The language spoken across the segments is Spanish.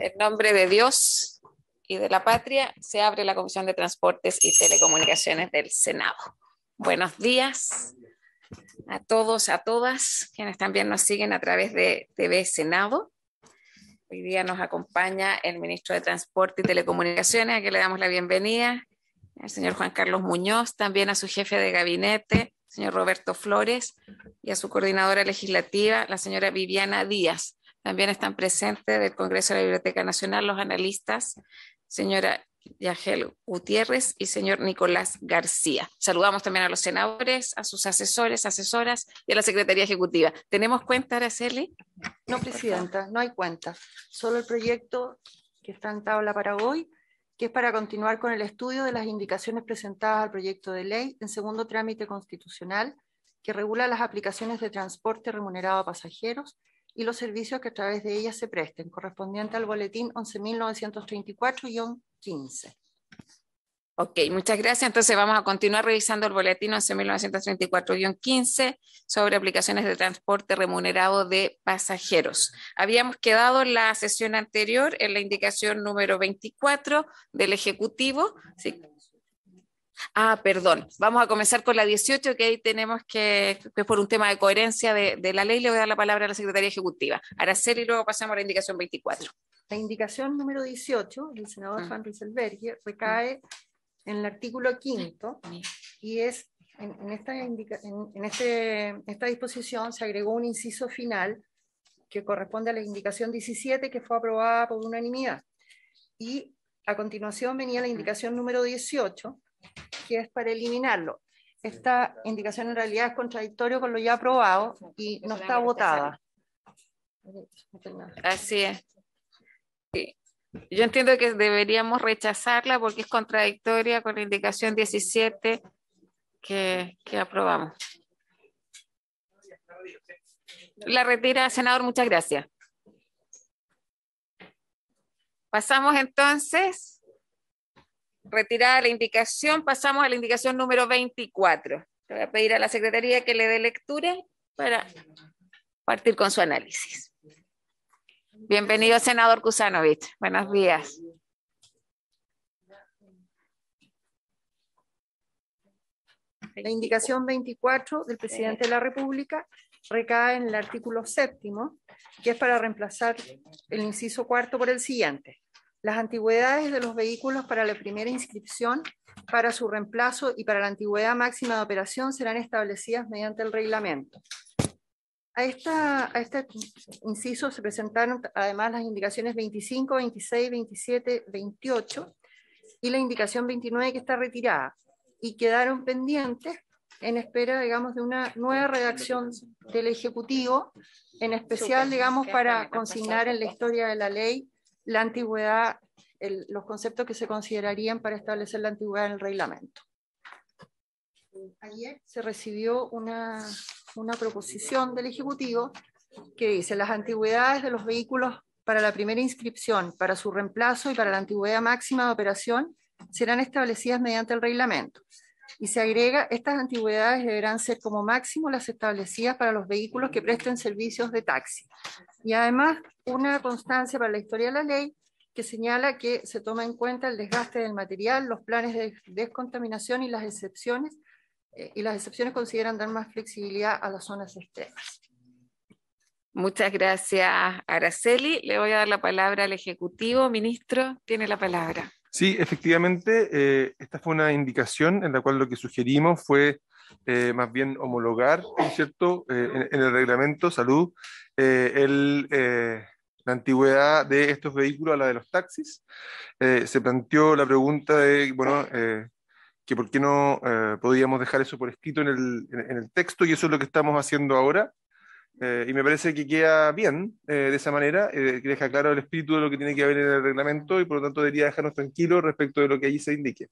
En nombre de Dios y de la patria, se abre la Comisión de Transportes y Telecomunicaciones del Senado. Buenos días a todos, a todas, quienes también nos siguen a través de TV Senado. Hoy día nos acompaña el ministro de Transporte y Telecomunicaciones, a quien le damos la bienvenida, el señor Juan Carlos Muñoz, también a su jefe de gabinete, señor Roberto Flores, y a su coordinadora legislativa, la señora Viviana Díaz. También están presentes del Congreso de la Biblioteca Nacional los analistas, señora Yagel Gutiérrez y señor Nicolás García. Saludamos también a los senadores, a sus asesores, asesoras y a la Secretaría Ejecutiva. ¿Tenemos cuenta, Araceli? No, presidenta, no hay cuenta. Solo el proyecto que está en tabla para hoy, que es para continuar con el estudio de las indicaciones presentadas al proyecto de ley en segundo trámite constitucional que regula las aplicaciones de transporte remunerado a pasajeros y los servicios que a través de ellas se presten, correspondiente al boletín 11.934-15. Ok, muchas gracias. Entonces vamos a continuar revisando el boletín 11.934-15 sobre aplicaciones de transporte remunerado de pasajeros. Habíamos quedado en la sesión anterior en la indicación número 24 del Ejecutivo. Sí. Perdón, vamos a comenzar con la 18, que ahí tenemos que por un tema de coherencia de la ley, le voy a dar la palabra a la Secretaría Ejecutiva. Araceli, y luego pasamos a la indicación 24. La indicación número 18 del senador Juan Rieselberghe recae en el artículo 5 y es en esta disposición se agregó un inciso final que corresponde a la indicación 17 que fue aprobada por unanimidad. Y a continuación venía la indicación número 18, que es para eliminarlo. Esta indicación en realidad es contradictorio con lo ya aprobado y no está votada. Así es. Sí. Yo entiendo que deberíamos rechazarla porque es contradictoria con la indicación 17 que aprobamos. La retira, senador, muchas gracias. Pasamos entonces, retirada la indicación, pasamos a la indicación número 24. Le voy a pedir a la Secretaría que le dé lectura para partir con su análisis. Bienvenido, senador Kuzanovich. Buenos días. La indicación 24 del presidente de la República recae en el artículo 7º, que es para reemplazar el inciso 4 por el siguiente. Las antigüedades de los vehículos para la primera inscripción, para su reemplazo y para la antigüedad máxima de operación serán establecidas mediante el reglamento. A este inciso se presentaron además las indicaciones 25, 26, 27, 28 y la indicación 29 que está retirada y quedaron pendientes en espera, digamos, de una nueva redacción del Ejecutivo, en especial, digamos, para consignar en la historia de la ley la antigüedad, los conceptos que se considerarían para establecer la antigüedad en el reglamento. Ayer se recibió una proposición del Ejecutivo que dice: las antigüedades de los vehículos para la primera inscripción, para su reemplazo y para la antigüedad máxima de operación serán establecidas mediante el reglamento. Y se agrega: estas antigüedades deberán ser como máximo las establecidas para los vehículos que presten servicios de taxi. Y además una constancia para la historia de la ley que señala que se toma en cuenta el desgaste del material, los planes de descontaminación y las excepciones consideran dar más flexibilidad a las zonas extremas. Muchas gracias, Araceli. Le voy a dar la palabra al Ejecutivo. Ministro, tiene la palabra. Sí, efectivamente, esta fue una indicación en la cual lo que sugerimos fue más bien homologar, ¿cierto? En el reglamento salud, la antigüedad de estos vehículos a la de los taxis. Se planteó la pregunta de, bueno, que por qué no podíamos dejar eso por escrito en el texto, y eso es lo que estamos haciendo ahora. Y me parece que queda bien de esa manera, que deja claro el espíritu de lo que tiene que haber en el reglamento y por lo tanto debería dejarnos tranquilos respecto de lo que allí se indique.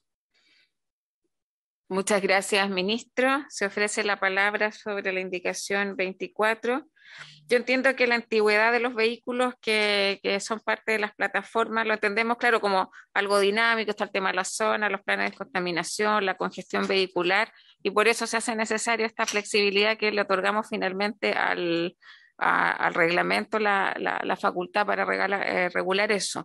Muchas gracias, ministro. Se ofrece la palabra sobre la indicación 24. Yo entiendo que la antigüedad de los vehículos que son parte de las plataformas lo entendemos, claro, como algo dinámico. Está el tema de la zona, los planes de descontaminación, la congestión vehicular, y por eso se hace necesaria esta flexibilidad que le otorgamos finalmente al al reglamento la facultad para regular eso.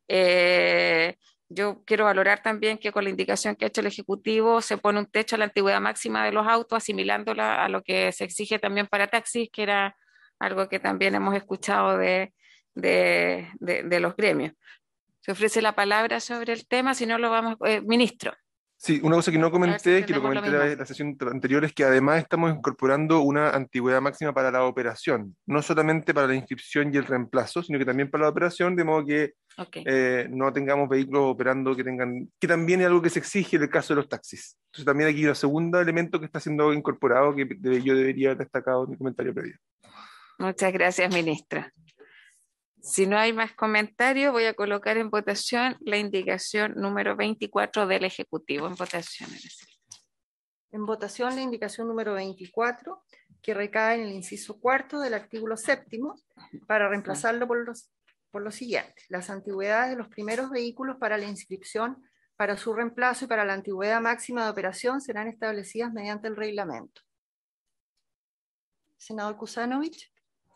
Yo quiero valorar también que con la indicación que ha hecho el Ejecutivo se pone un techo a la antigüedad máxima de los autos, asimilándola a lo que se exige también para taxis, que era algo que también hemos escuchado de los gremios. Se ofrece la palabra sobre el tema, si no lo vamos, ministro. Sí, una cosa que no A ver si comenté, que lo entendemos lo comenté mismo. en la sesión anterior, es que además estamos incorporando una antigüedad máxima para la operación, no solamente para la inscripción y el reemplazo, sino que también para la operación, de modo que Ok. no tengamos vehículos operando que también es algo que se exige en el caso de los taxis. Entonces también aquí hay un segundo elemento que está siendo incorporado que yo debería haber destacado en mi comentario previo. Muchas gracias, ministra. Si no hay más comentarios, voy a colocar en votación la indicación número 24 del Ejecutivo. En votación. En votación la indicación número 24, que recae en el inciso cuarto del artículo 7º, para reemplazarlo por lo siguiente. Las antigüedades de los primeros vehículos para la inscripción, para su reemplazo y para la antigüedad máxima de operación serán establecidas mediante el reglamento. Senador Kusanovich.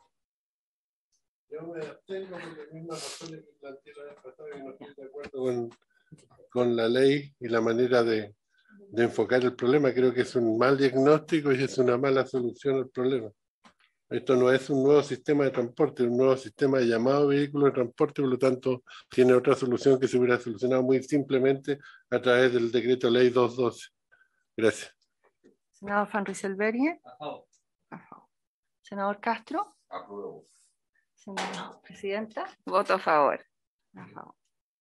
Yo me abstengo por las mismas razones que planteé la vez pasada, que no estoy de acuerdo con la ley y la manera de enfocar el problema. Creo que es un mal diagnóstico y es una mala solución al problema. Esto no es un nuevo sistema de transporte, es un nuevo sistema de llamado vehículo de transporte, por lo tanto tiene otra solución que se hubiera solucionado muy simplemente a través del decreto ley 212. Gracias. Senador Van Rysselberghe. A favor. Senador Castro. Apruebo. Senadora Presidenta. Voto a favor. A favor.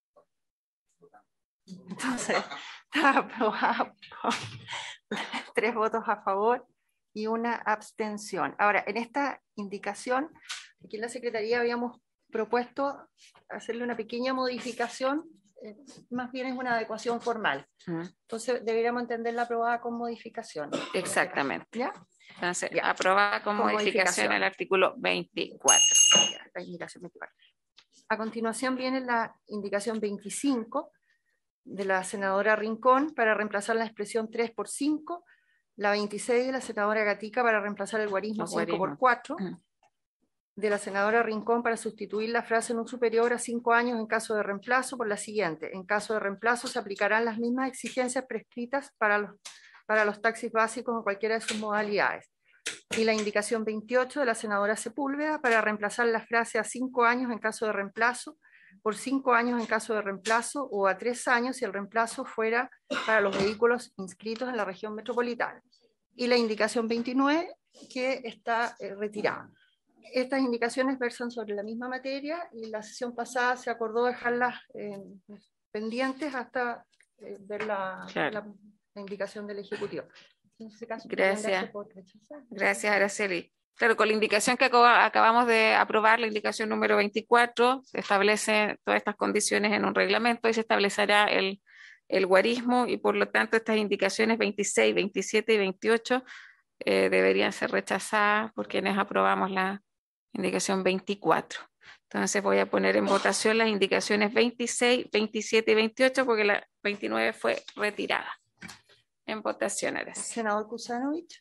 Entonces, está aprobado por 3 votos a favor y una abstención. Ahora, en esta indicación, aquí en la Secretaría habíamos propuesto hacerle una pequeña modificación, más bien es una adecuación formal. Entonces, deberíamos entenderla aprobada con modificación. Exactamente. ¿Ya? Entonces, Ya. aprobada con modificación modificación. el artículo 24. La indicación 24. A continuación viene la indicación 25 de la senadora Rincón para reemplazar la expresión 3 por 5, la 26 de la senadora Gatica para reemplazar el guarismo 5 por 4, de la senadora Rincón para sustituir la frase no superior a 5 años en caso de reemplazo por la siguiente: en caso de reemplazo se aplicarán las mismas exigencias prescritas para los taxis básicos en cualquiera de sus modalidades. Y la indicación 28 de la senadora Sepúlveda para reemplazar la frase a 5 años en caso de reemplazo por 5 años en caso de reemplazo o a 3 años si el reemplazo fuera para los vehículos inscritos en la región metropolitana. Y la indicación 29 que está retirada. Estas indicaciones versan sobre la misma materia y la sesión pasada se acordó dejarlas pendientes hasta ver la indicación del Ejecutivo. En ese caso, gracias. Gracias, Araceli. Claro, con la indicación que acabamos de aprobar, la indicación número 24, se establecen todas estas condiciones en un reglamento y se establecerá el guarismo y por lo tanto estas indicaciones 26, 27 y 28 deberían ser rechazadas por quienes aprobamos la indicación 24. Entonces voy a poner en votación las indicaciones 26, 27 y 28 porque la 29 fue retirada. En votación, Araceli. Senador Kusanovich.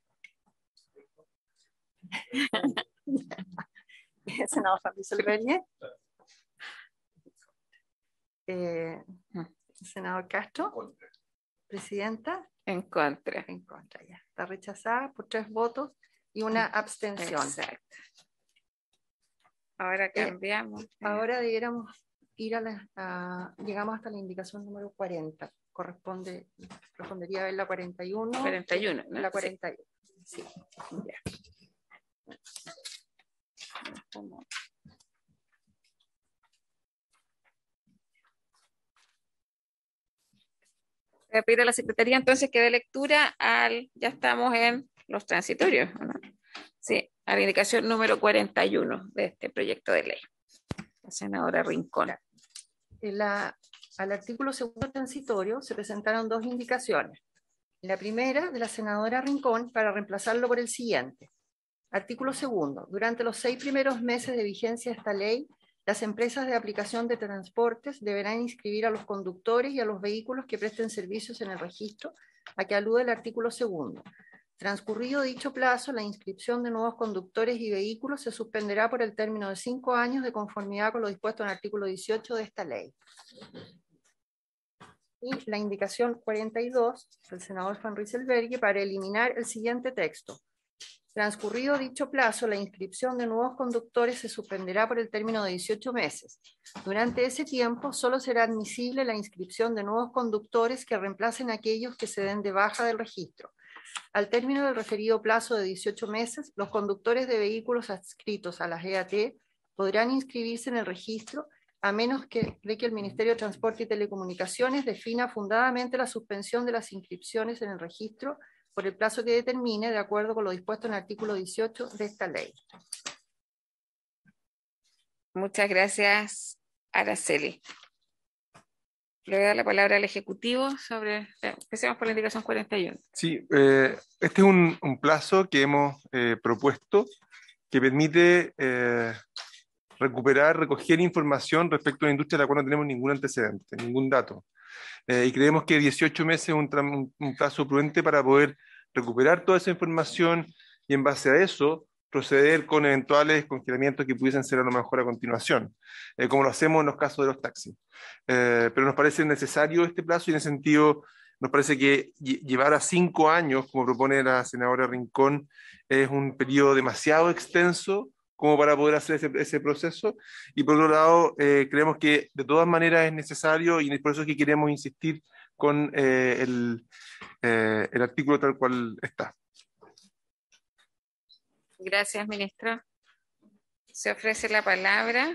Senador Van Rysselberghe. Senador Castro. Presidenta. En contra. En contra, ya. Está rechazada por 3 votos y una abstención. Exacto. Ahora cambiamos. Ahora debiéramos ir llegamos hasta la indicación número 40. Correspondería ver la 41. 41, ¿no? La 41. Sí. Ya. Voy a pedir a la Secretaría entonces que dé lectura ya estamos en los transitorios, ¿no? Sí, a la indicación número 41 de este proyecto de ley. La senadora Rincón. Al artículo segundo transitorio se presentaron 2 indicaciones. La primera de la senadora Rincón para reemplazarlo por el siguiente. Artículo segundo. Durante los 6 primeros meses de vigencia de esta ley, las empresas de aplicación de transportes deberán inscribir a los conductores y a los vehículos que presten servicios en el registro a que alude el artículo segundo. Transcurrido dicho plazo, la inscripción de nuevos conductores y vehículos se suspenderá por el término de 5 años de conformidad con lo dispuesto en el artículo 18 de esta ley. Y la indicación 42 del senador Van Rysselberghe para eliminar el siguiente texto. Transcurrido dicho plazo, la inscripción de nuevos conductores se suspenderá por el término de 18 meses. Durante ese tiempo, solo será admisible la inscripción de nuevos conductores que reemplacen a aquellos que se den de baja del registro. Al término del referido plazo de 18 meses, los conductores de vehículos adscritos a las EAT podrán inscribirse en el registro a menos de que el Ministerio de Transporte y Telecomunicaciones defina fundadamente la suspensión de las inscripciones en el registro por el plazo que determine, de acuerdo con lo dispuesto en el artículo 18 de esta ley. Muchas gracias, Araceli. Le voy a dar la palabra al Ejecutivo sobre... Empecemos por la indicación 41. Sí, este es un plazo que hemos propuesto que permite recoger información respecto a una industria de la cual no tenemos ningún antecedente, ningún dato. Y creemos que 18 meses es un plazo prudente para poder recuperar toda esa información y en base a eso proceder con eventuales congelamientos que pudiesen ser a lo mejor a continuación, como lo hacemos en los casos de los taxis. Pero nos parece necesario este plazo y en ese sentido nos parece que llevar a 5 años, como propone la senadora Rincón, es un periodo demasiado extenso como para poder hacer ese proceso, y por otro lado, creemos que de todas maneras es necesario, y por eso es que queremos insistir con el artículo tal cual está. Gracias, ministro. Se ofrece la palabra.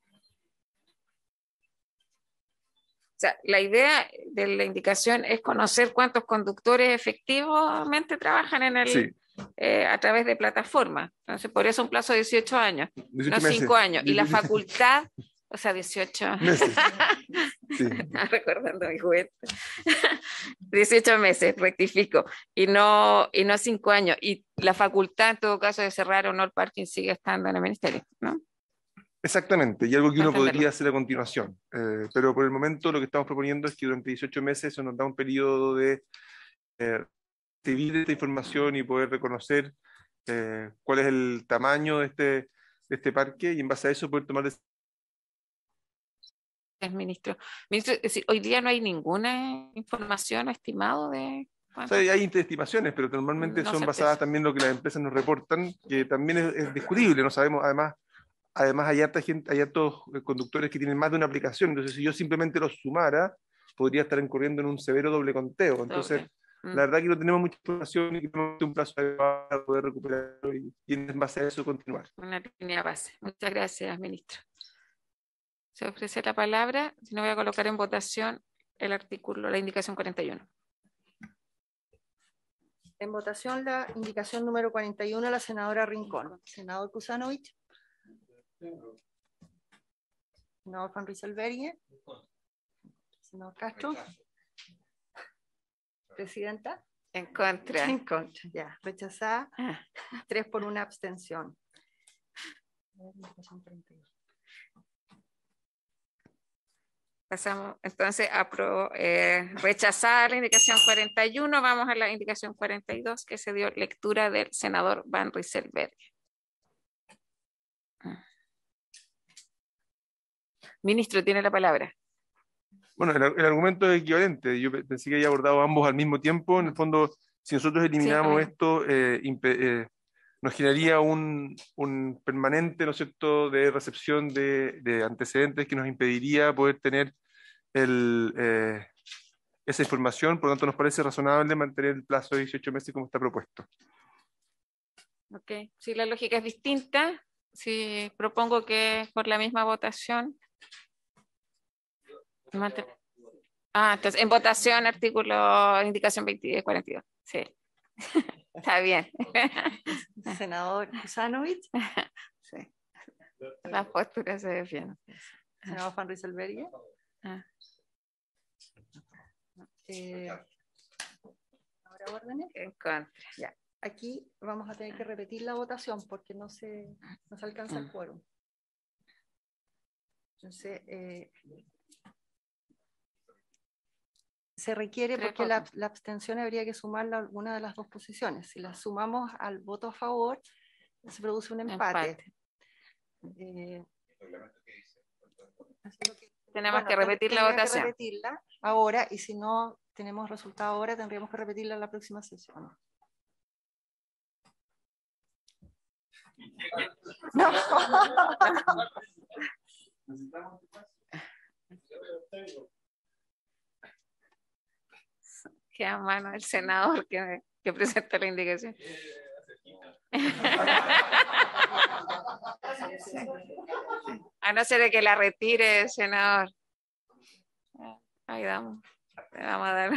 O sea, la idea de la indicación es conocer cuántos conductores efectivamente trabajan en el... Sí. A través de plataformas. Entonces, por eso un plazo de 18 años, 18 no meses. 5 años. Y la facultad, o sea, 18 meses. Sí. Estaba recordando mi juguete. 18 meses, rectifico. Y no 5 años. Y la facultad, en todo caso, de cerrar o no el parking sigue estando en el ministerio, ¿no? Exactamente, y algo que uno Entenderlo. podría hacer a continuación. Pero por el momento lo que estamos proponiendo es que durante 18 meses eso nos da un periodo de recibir esta información y poder reconocer cuál es el tamaño de este parque, y en base a eso poder tomar decisiones. Ministro, es decir, hoy día no hay ninguna información o estimado de... O sea, hay estimaciones, pero normalmente No son certeza. basadas también en lo que las empresas nos reportan, que también es discutible, no sabemos, además hay harta gente, hay hartos conductores que tienen más de una aplicación, entonces si yo simplemente los sumara, podría estar incurriendo en un severo doble conteo. Entonces, la verdad que no tenemos mucha información y que tenemos un plazo adecuado para poder recuperarlo y en base a eso continuar. Una línea base. Muchas gracias, ministro. Se ofrece la palabra. Si no, voy a colocar en votación el artículo, la indicación 41. En votación la indicación número 41 a la senadora Rincón. Senador Kusanovich. Senador Van Rysselberghe. Senador Castro. Presidenta. En contra. En contra, ya. Rechazada. 3 por 1 abstención. Pasamos entonces a rechazar la indicación 41. Vamos a la indicación 42 que se dio lectura del senador Van Rysselberghe. Ministro, tiene la palabra. Bueno, el argumento es equivalente. Yo pensé que había abordado ambos al mismo tiempo. En el fondo, si nosotros eliminamos esto, nos generaría un permanente, ¿no es cierto?, de recepción de antecedentes que nos impediría poder tener esa información. Por lo tanto, nos parece razonable mantener el plazo de 18 meses como está propuesto. Ok, si la lógica es distinta, si propongo que por la misma votación... entonces, en votación, artículo, indicación 42. Sí. Está bien. Senador Kusanovich. Sí. Las posturas se defienden. Senador Van Rysselberghe. Ahora órdenes. En contra. Ya. Aquí vamos a tener que repetir la votación porque no se alcanza el quórum. Entonces, se requiere Tres porque votos. la abstención habría que sumarla a alguna de las dos posiciones. Si la sumamos al voto a favor, se produce un empate. Así que, Tenemos bueno, que repetir la tendría votación. que repetirla ahora, y si no tenemos resultado ahora, tendríamos que repetirla en la próxima sesión. No. Queda a mano el senador que presenta la indicación. A no ser de que la retire, senador. Ahí damos. Le vamos a dar.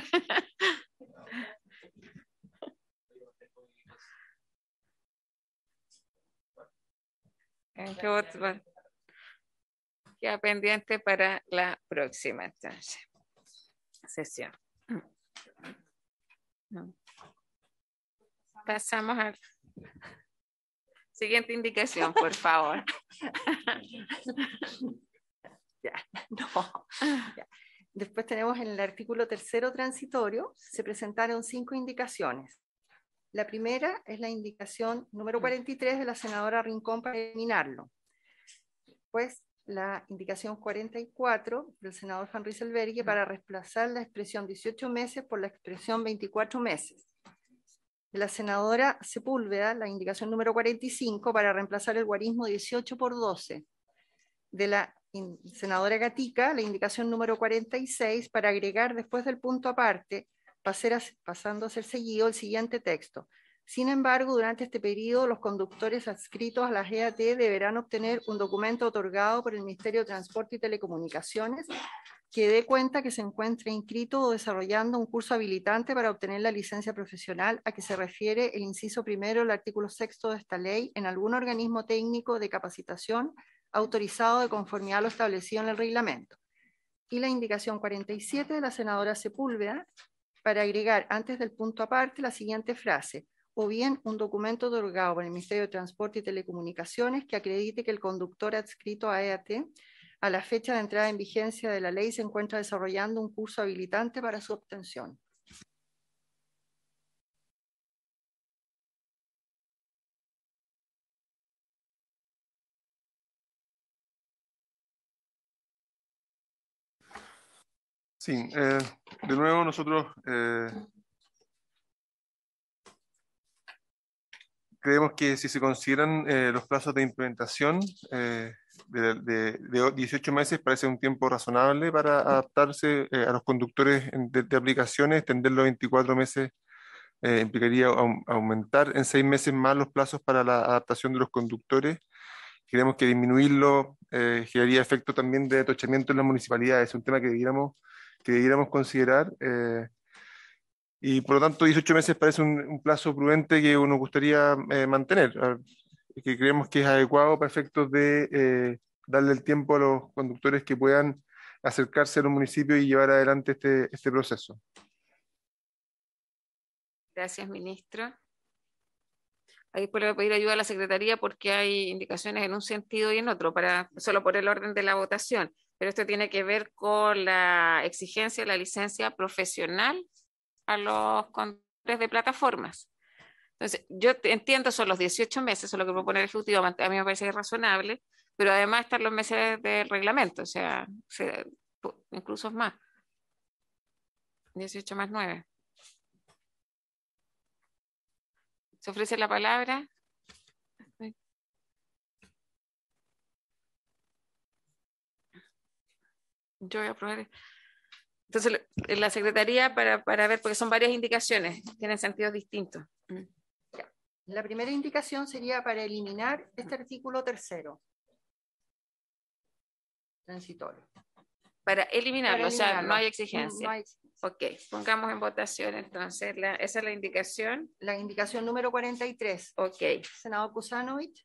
¿Qué voto? Bueno, queda pendiente para la próxima entonces sesión. Pasamos a siguiente indicación, por favor. Ya, no. Ya. Después tenemos en el artículo 3º transitorio, se presentaron 5 indicaciones. La primera es la indicación número 43 de la senadora Rincón para eliminarlo. Después la indicación 44 del senador Van Rysselberghe para reemplazar la expresión 18 meses por la expresión 24 meses. De la senadora Sepúlveda, la indicación número 45 para reemplazar el guarismo 18 por 12. De la senadora Gatica, la indicación número 46 para agregar después del punto aparte, pasando a ser seguido el siguiente texto. Sin embargo, durante este periodo, los conductores adscritos a las EAT deberán obtener un documento otorgado por el Ministerio de Transporte y Telecomunicaciones que dé cuenta que se encuentre inscrito o desarrollando un curso habilitante para obtener la licencia profesional a que se refiere el inciso primero del artículo 6º de esta ley en algún organismo técnico de capacitación autorizado de conformidad a lo establecido en el reglamento. Y la indicación 47 de la senadora Sepúlveda para agregar antes del punto aparte la siguiente frase: o bien un documento otorgado por el Ministerio de Transporte y Telecomunicaciones que acredite que el conductor adscrito a EAT a la fecha de entrada en vigencia de la ley se encuentra desarrollando un curso habilitante para su obtención. Sí, de nuevo nosotros creemos que si se consideran los plazos de implementación de 18 meses parece un tiempo razonable para adaptarse a los conductores de aplicaciones. Extenderlo a 24 meses implicaría aumentar en 6 meses más los plazos para la adaptación de los conductores. Creemos que disminuirlo generaría efecto también de atochamiento en las municipalidades. Es un tema que debiéramos considerar. Y por lo tanto 18 meses parece un plazo prudente que nos gustaría mantener, que creemos que es adecuado para efectos de darle el tiempo a los conductores que puedan acercarse a los municipios y llevar adelante este proceso. Gracias, ministro. Ahí puedo pedir ayuda a la Secretaría porque hay indicaciones en un sentido y en otro, solo por el orden de la votación. Pero esto tiene que ver con la exigencia de la licencia profesional a los conductores de plataformas. Entonces, yo entiendo, son los 18 meses, eso es lo que propone el Ejecutivo, a mí me parece razonable, pero además están los meses del reglamento, o sea, incluso es más. 18 más 9. ¿Se ofrece la palabra? Yo voy a probar. Entonces, la Secretaría para ver, porque son varias indicaciones, tienen sentidos distintos. La primera indicación sería para eliminar este artículo 3º transitorio. Para eliminarlo, o sea, no hay exigencia. No hay exigencia. Ok, pongamos en votación entonces, esa es la indicación. La indicación número 43. Ok. Senador Kusanovich.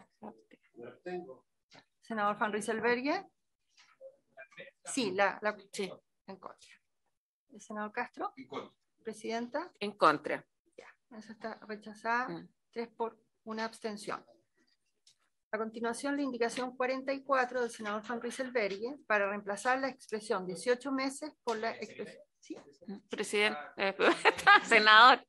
Senador Van Rysselberghe. Sí, sí, en contra. El senador Castro. En contra. Presidenta. En contra. Ya, esa está rechazada. 3 por 1 abstención. A continuación, la indicación 44 del senador Van Rysselberghe para reemplazar la expresión 18 meses por la expresión ¿Sí? Presidente, senador.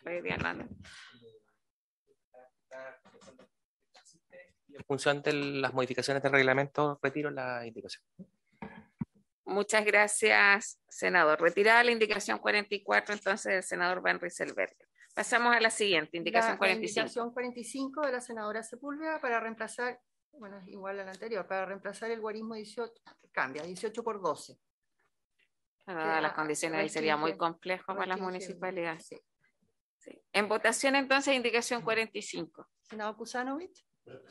En función de las modificaciones del reglamento, retiro la indicación. Muchas gracias, senador. Retirada la indicación 44, entonces, del senador Van Rieselberg. Pasamos a la siguiente, indicación La 45. indicación 45 de la senadora Sepúlveda para reemplazar, bueno, es igual a la anterior, para reemplazar el guarismo 18, cambia, 18 por 12. Dadas las condiciones ahí sería muy complejo para las municipalidades. Sí. Sí. En votación, entonces, indicación 45. Senador Kusanovich.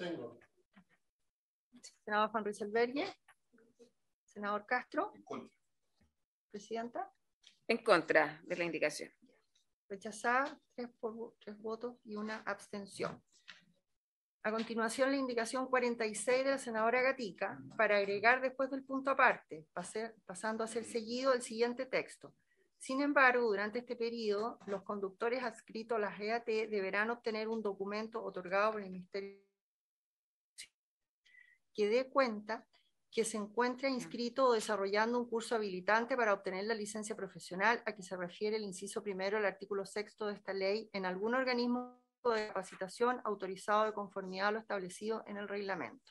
Senador Van Rieselberg. Senador Castro. Presidenta. En contra de la indicación. Rechazada, 3 votos y una abstención. A continuación, la indicación 46 de la senadora Gatica para agregar después del punto aparte, pasando a ser seguido el siguiente texto. Sin embargo, durante este periodo, los conductores adscritos a las EAT deberán obtener un documento otorgado por el Ministerio que dé cuenta que se encuentra inscrito o desarrollando un curso habilitante para obtener la licencia profesional a que se refiere el inciso primero del artículo 6 de esta ley en algún organismo de capacitación autorizado de conformidad a lo establecido en el reglamento.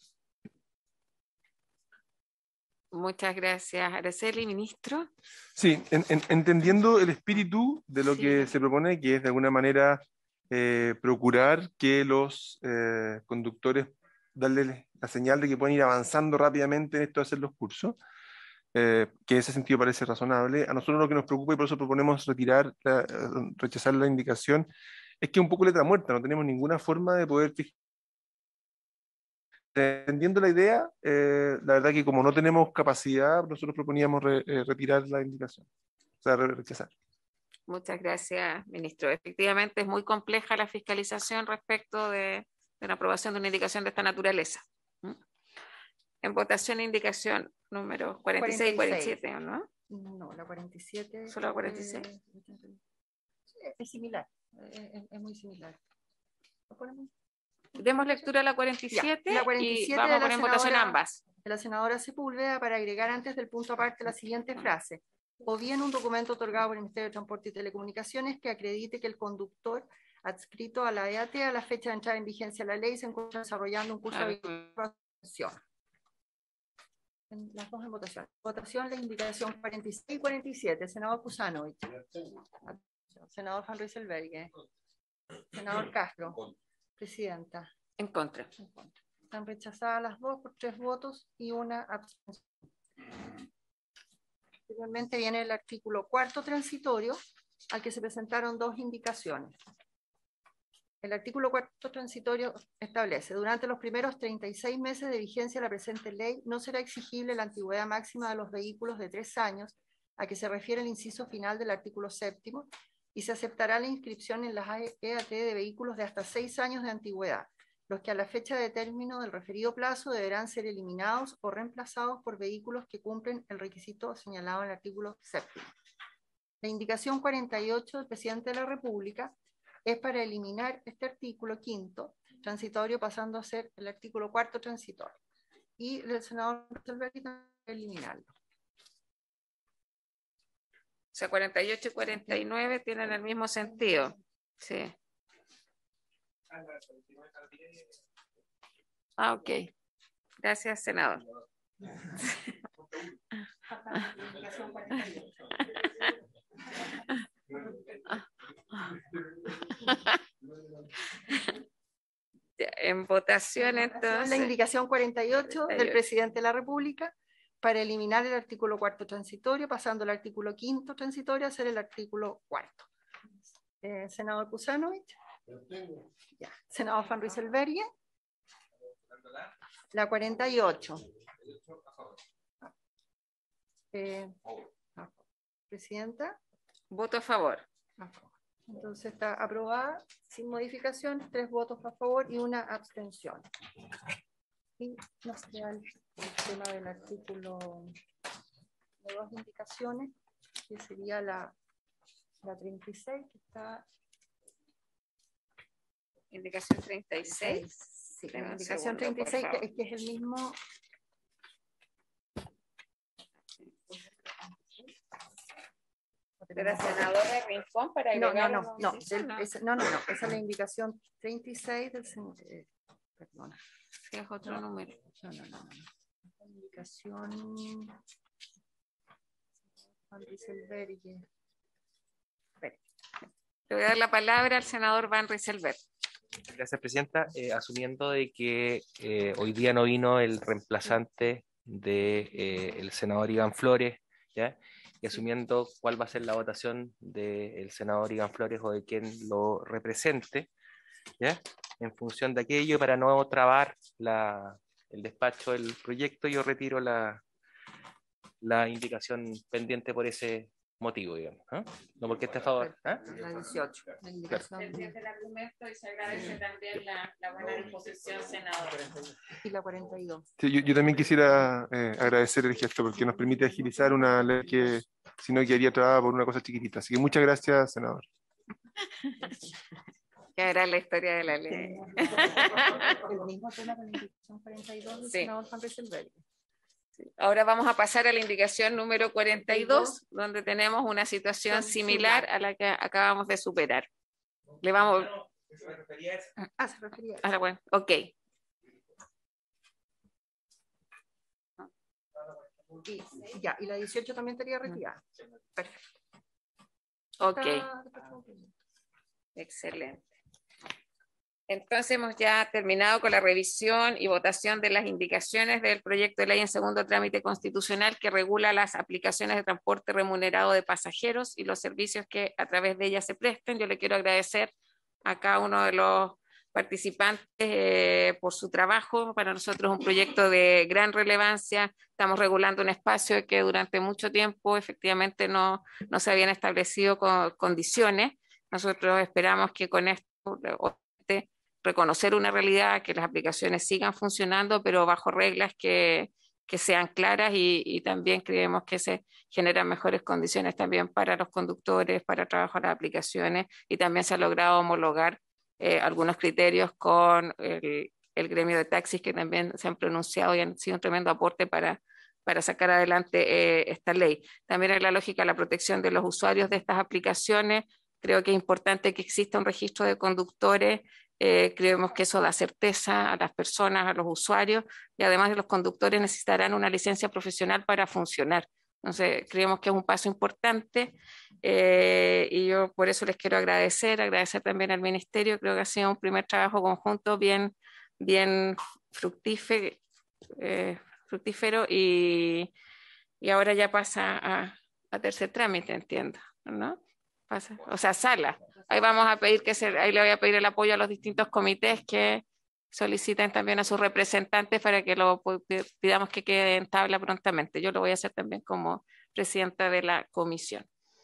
Muchas gracias, Araceli. Ministro. Sí, entendiendo el espíritu de lo que se propone, que es de alguna manera procurar que los conductores, darle la señal de que pueden ir avanzando rápidamente en esto de hacer los cursos, que en ese sentido parece razonable. A nosotros lo que nos preocupa, y por eso proponemos rechazar la indicación, es que es un poco letra muerta, no tenemos ninguna forma de poder fijar. Entendiendo la idea, la verdad que como no tenemos capacidad, nosotros proponíamos retirar la indicación, o sea, rechazar. Muchas gracias, ministro. Efectivamente, es muy compleja la fiscalización respecto de la aprobación de una indicación de esta naturaleza. En votación, indicación número 46 y 47, ¿o no? No, la 47. ¿Solo la 46? Es similar, es muy similar. ¿Lo ponemos? Demos lectura a la 47, ya, la 47 y vamos a poner en votación ambas. De la senadora Sepúlveda para agregar antes del punto aparte la siguiente frase. O bien un documento otorgado por el Ministerio de Transporte y Telecomunicaciones que acredite que el conductor adscrito a la EAT a la fecha de entrada en vigencia de la ley se encuentra desarrollando un curso de habilitación. Las dos en votación. Votación, la indicación 46 y 47. Senador Kusanovich. Senador Van Rieselberg. Senador Castro. Presidenta. En contra. Están rechazadas las dos por 3 votos y una abstención. Posteriormente viene el artículo 4 transitorio, al que se presentaron 2 indicaciones. El artículo 4 transitorio establece: durante los primeros 36 meses de vigencia de la presente ley, no será exigible la antigüedad máxima de los vehículos de 3 años, a que se refiere el inciso final del artículo 7º, y se aceptará la inscripción en las EAT de vehículos de hasta 6 años de antigüedad, los que a la fecha de término del referido plazo deberán ser eliminados o reemplazados por vehículos que cumplen el requisito señalado en el artículo 7º. La indicación 48 del presidente de la República es para eliminar este artículo 5º transitorio, pasando a ser el artículo 4 transitorio. Y el senador eliminarlo. O sea, 48 y 49 tienen el mismo sentido. Sí. Ah, ok. Gracias, senador. En votación, entonces. La indicación 48 del presidente de la República para eliminar el artículo 4 transitorio, pasando el artículo 5 transitorio a ser el artículo 4. Senador Kusanovich. Ya. Senador Van Rieselberg. La 48. Presidenta. Voto a favor. Entonces está aprobada sin modificación, 3 votos a favor y una abstención. Y nos queda el tema del artículo de 2 indicaciones, que sería la 36, que está... Indicación 36. Sí, la indicación 36, que es el mismo... de la senadora Rincón para No, agregar no, una no, decisión, esa es la indicación 36 del senador. Perdona. Sí, es otro número. No. Indicación. Van Rieselberghe. Le voy a dar la palabra al senador Van Rieselberghe. Gracias, Presidenta. Asumiendo de que hoy día no vino el reemplazante del senador Iván Flores, ¿ya? Y asumiendo cuál va a ser la votación del senador Iván Flores o de quien lo represente, ¿ya? En función de aquello, para no trabar el despacho del proyecto, yo retiro la indicación pendiente por ese motivo, digamos, ¿eh? No porque esté a favor. La 18. La indicación. Se entiende el argumento y se agradece también la buena disposición, senador. Y la 42. Sí, yo también quisiera agradecer el gesto porque nos permite agilizar una ley que si no quedaría trabada por una cosa chiquitita. Así que muchas gracias, senador. Que era la historia de la ley. El mismo tema con la indicación 42 del Sí. senador Van Rieselberghe. Ahora vamos a pasar a la indicación número 42, donde tenemos una situación similar a la que acabamos de superar. Le vamos. Se refería a Ahora, bueno, ok. y la 18 también estaría retirada. Perfecto. Ok, excelente. Entonces hemos ya terminado con la revisión y votación de las indicaciones del proyecto de ley en segundo trámite constitucional que regula las aplicaciones de transporte remunerado de pasajeros y los servicios que a través de ellas se presten. Yo le quiero agradecer a cada uno de los participantes por su trabajo. Para nosotros es un proyecto de gran relevancia. Estamos regulando un espacio que durante mucho tiempo efectivamente no se habían establecido condiciones. Nosotros esperamos que con esto reconocer una realidad, que las aplicaciones sigan funcionando, pero bajo reglas que sean claras y también creemos que se generan mejores condiciones también para los conductores, para trabajar las aplicaciones y también se ha logrado homologar algunos criterios con el gremio de taxis que también se han pronunciado y han sido un tremendo aporte para sacar adelante esta ley. También en la lógica de la protección de los usuarios de estas aplicaciones, creo que es importante que exista un registro de conductores. Creemos que eso da certeza a las personas, a los usuarios, y además los conductores necesitarán una licencia profesional para funcionar. Entonces, creemos que es un paso importante y yo por eso les quiero agradecer también al Ministerio. Creo que ha sido un primer trabajo conjunto bien fructífero y ahora ya pasa a tercer trámite, entiendo, ¿no? O sea, sala. Ahí vamos a pedir ahí le voy a pedir el apoyo a los distintos comités que soliciten también a sus representantes para que lo pidamos que quede en tabla prontamente. Yo lo voy a hacer también como presidenta de la comisión.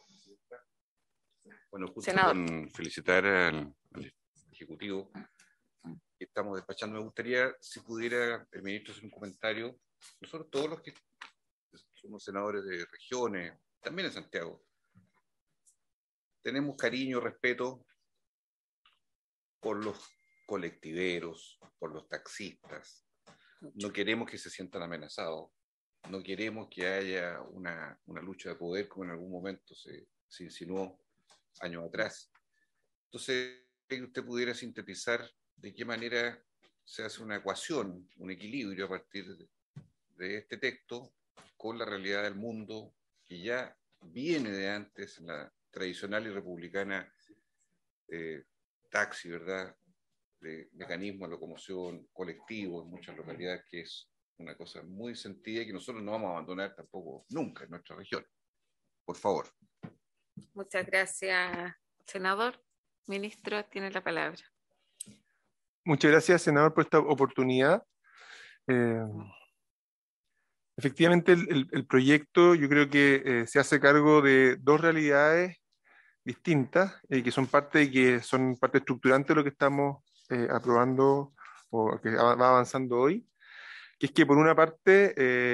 Bueno, justo Senador. con felicitar al Ejecutivo que estamos despachando, me gustaría si pudiera el ministro hacer un comentario. Nosotros todos los que somos senadores de regiones, también en Santiago, tenemos cariño, respeto por los colectiveros, por los taxistas. No queremos que se sientan amenazados. No queremos que haya una lucha de poder como en algún momento se insinuó años atrás. Entonces, que usted pudiera sintetizar de qué manera se hace una ecuación, un equilibrio a partir de este texto con la realidad del mundo que ya viene de antes en la tradicional y republicana taxi, ¿verdad? De mecanismo de locomoción colectivo en muchas localidades, que es una cosa muy sentida y que nosotros no vamos a abandonar tampoco nunca en nuestra región. Por favor. Muchas gracias, senador. Ministro, tiene la palabra. Muchas gracias, senador, por esta oportunidad. Efectivamente, el proyecto yo creo que se hace cargo de dos realidades distintas que son parte estructurante de lo que estamos aprobando o que va avanzando hoy, que es que por una parte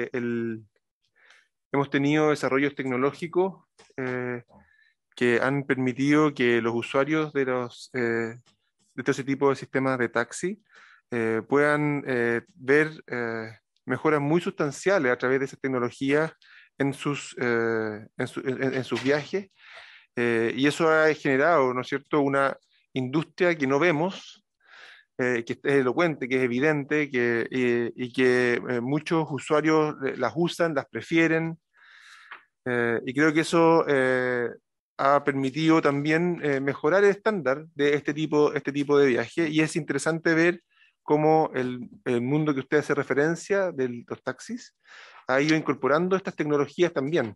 hemos tenido desarrollos tecnológicos que han permitido que los usuarios de este tipo de sistemas de taxi puedan ver mejoras muy sustanciales a través de esas tecnologías en sus viajes, y eso ha generado, ¿no es cierto?, una industria que no vemos, que es elocuente, que es evidente, y que muchos usuarios las usan, las prefieren, y creo que eso ha permitido también mejorar el estándar de este tipo de viaje, y es interesante ver cómo el mundo que usted hace referencia de los taxis ha ido incorporando estas tecnologías también.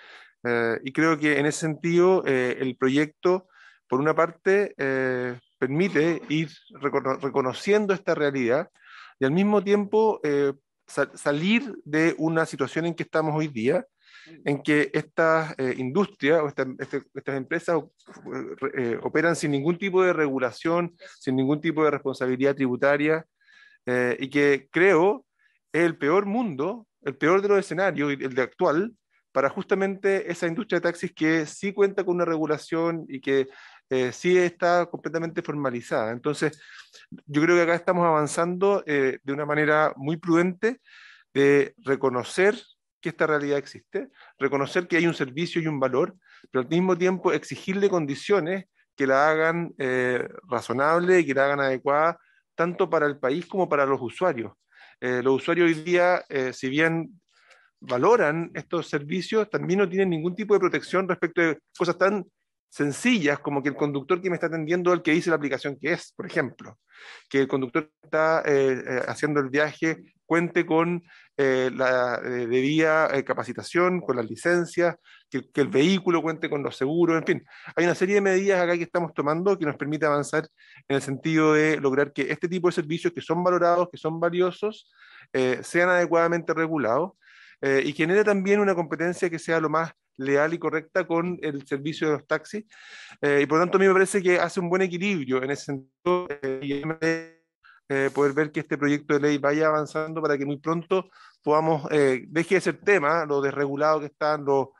Y creo que en ese sentido el proyecto, por una parte, permite ir reconociendo esta realidad y al mismo tiempo salir de una situación en que estamos hoy día, en que estas industrias o estas empresas operan sin ningún tipo de regulación, sin ningún tipo de responsabilidad tributaria, y que creo es el peor mundo, el peor de los escenarios, el de actual, para justamente esa industria de taxis que sí cuenta con una regulación y que sí está completamente formalizada. Entonces, yo creo que acá estamos avanzando de una manera muy prudente de reconocer que esta realidad existe, reconocer que hay un servicio y un valor, pero al mismo tiempo exigirle condiciones que la hagan razonable y que la hagan adecuada tanto para el país como para los usuarios. Los usuarios hoy día, si bien valoran estos servicios, también no tienen ningún tipo de protección respecto de cosas tan sencillas como que el conductor que me está atendiendo es el que dice la aplicación que es, por ejemplo, que el conductor que está haciendo el viaje cuente con la debida capacitación, con las licencias, que el vehículo cuente con los seguros, en fin. Hay una serie de medidas acá que estamos tomando que nos permite avanzar en el sentido de lograr que este tipo de servicios que son valorados, que son valiosos, sean adecuadamente regulados y genere también una competencia que sea lo más leal y correcta con el servicio de los taxis. Y por lo tanto, a mí me parece que hace un buen equilibrio en ese sentido y poder ver que este proyecto de ley vaya avanzando para que muy pronto podamos, deje de ser tema, lo desregulado que está,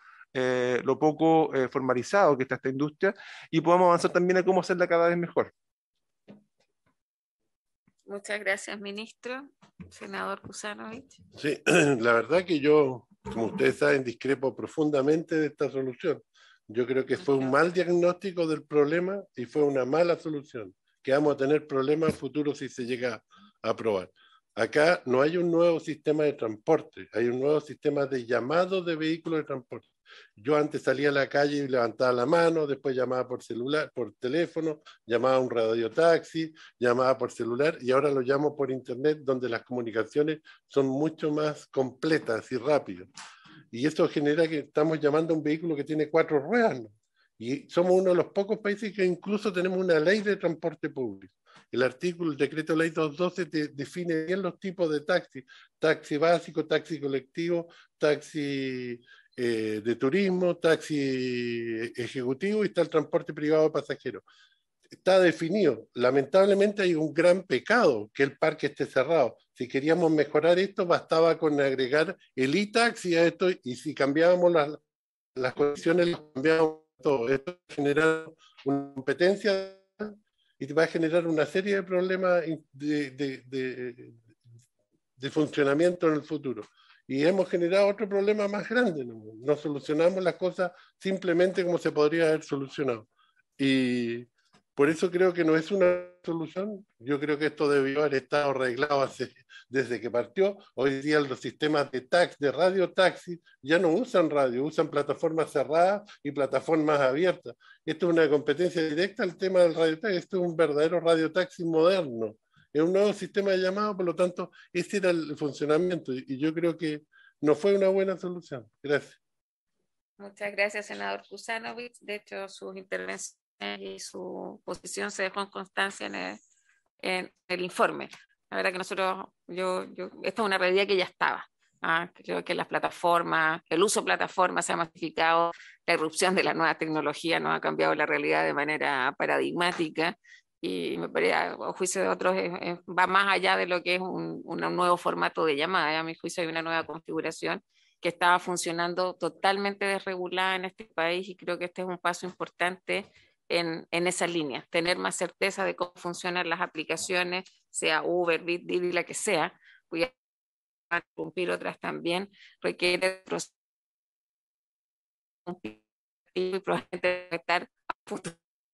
lo poco formalizado que está esta industria, y podamos avanzar también a cómo hacerla cada vez mejor. Muchas gracias, ministro. Senador Kusanovich. Sí, la verdad que yo, como ustedes saben, discrepo profundamente de esta solución. Yo creo que fue un mal diagnóstico del problema y fue una mala solución, que vamos a tener problemas futuros si se llega a aprobar. Acá no hay un nuevo sistema de transporte, hay un nuevo sistema de llamado de vehículos de transporte. Yo antes salía a la calle y levantaba la mano, después llamaba por celular, por teléfono, llamaba a un radiotaxi, llamaba por celular y ahora lo llamo por internet, donde las comunicaciones son mucho más completas y rápidas. Y eso genera que estamos llamando a un vehículo que tiene 4 ruedas, ¿no? Y somos uno de los pocos países que incluso tenemos una ley de transporte público. El decreto ley 212 define bien los tipos de taxi: taxi básico, taxi colectivo, taxi de turismo, taxi ejecutivo, y está el transporte privado de pasajeros. Está definido. Lamentablemente hay un gran pecado, que el parque esté cerrado. Si queríamos mejorar esto, bastaba con agregar el e-taxi a esto, y si cambiábamos las condiciones, las cambiábamos todo. Esto va a generar una competencia y va a generar una serie de problemas de funcionamiento en el futuro. Y hemos generado otro problema más grande. No solucionamos las cosas simplemente como se podría haber solucionado. Y por eso creo que no es una solución. Yo creo que esto debió haber estado arreglado desde que partió. Hoy día los sistemas de radio taxi ya no usan radio, usan plataformas cerradas y plataformas abiertas. Esto es una competencia directa al tema del radio taxi. Esto es un verdadero radio taxi moderno. Es un nuevo sistema de llamado, por lo tanto, ese era el funcionamiento, y yo creo que no fue una buena solución. Gracias. Muchas gracias, senador Kusanovich. De hecho, sus intervenciones y su posición se dejó en constancia en el informe. La verdad que nosotros, esto es una realidad que ya estaba. Creo que las plataformas, el uso de plataformas se ha masificado, la irrupción de la nueva tecnología nos ha cambiado la realidad de manera paradigmática, y me parece, a juicio de otros, va más allá de lo que es un nuevo formato de llamada. A mi juicio hay una nueva configuración que estaba funcionando totalmente desregulada en este país, y creo que este es un paso importante en esa línea, tener más certeza de cómo funcionan las aplicaciones, sea Uber, Bit, Didi, la que sea. Voy a cumplir otras también, requiere cumplir y probablemente estar a futuro.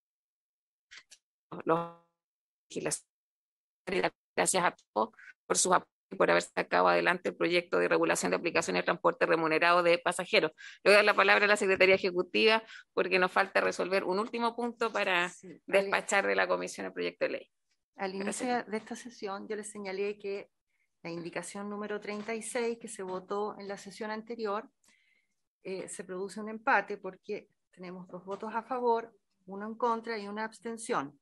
Gracias a todos por sus apoyos y por haber sacado adelante el proyecto de regulación de aplicaciones de transporte remunerado de pasajeros. Le voy a dar la palabra a la Secretaría Ejecutiva porque nos falta resolver un último punto para despachar de la Comisión el proyecto de ley. Al inicio de esta sesión yo les señalé que la indicación número 36 que se votó en la sesión anterior se produce un empate porque tenemos 2 votos a favor, 1 en contra y 1 abstención.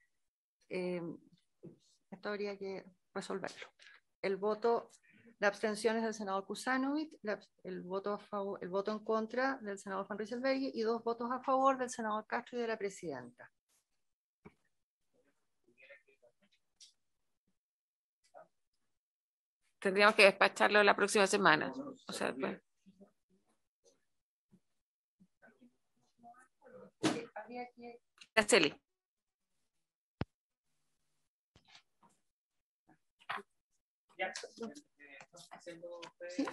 Esto habría que resolverlo. La abstención es del senador Kusanovic, el voto en contra del senador Van Rysselberghe y 2 votos a favor del senador Castro y de la presidenta. Tendríamos que despacharlo la próxima semana. O sea, pues. Araceli. ¿Sí?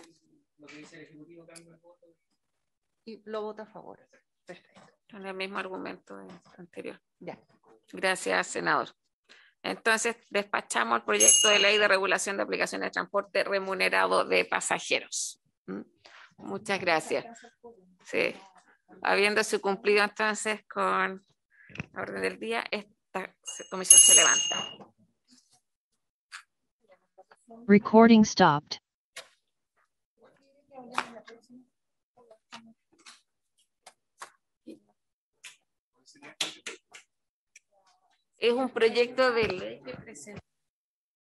Y lo vota a favor. Perfecto. Con el mismo argumento anterior. Ya. Gracias, senador. Entonces, despachamos el proyecto de ley de regulación de aplicaciones de transporte remunerado de pasajeros. Muchas gracias. Sí. Habiéndose cumplido entonces con la orden del día, esta comisión se levanta. Recording stopped. Es un proyecto de ley que presenta